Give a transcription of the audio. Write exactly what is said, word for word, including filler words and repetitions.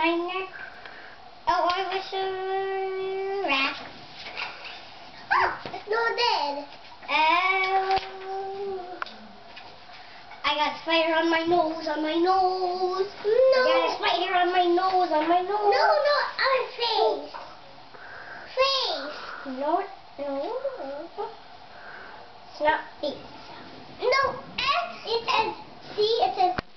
my neck. Oh, I was a rat. Oh, it's not dead. Oh. I got a spider on my nose, on my nose. No. I got a spider on my nose, on my nose. No, no, on face. Face. No, no. It's not face. No, S, it says, see, it says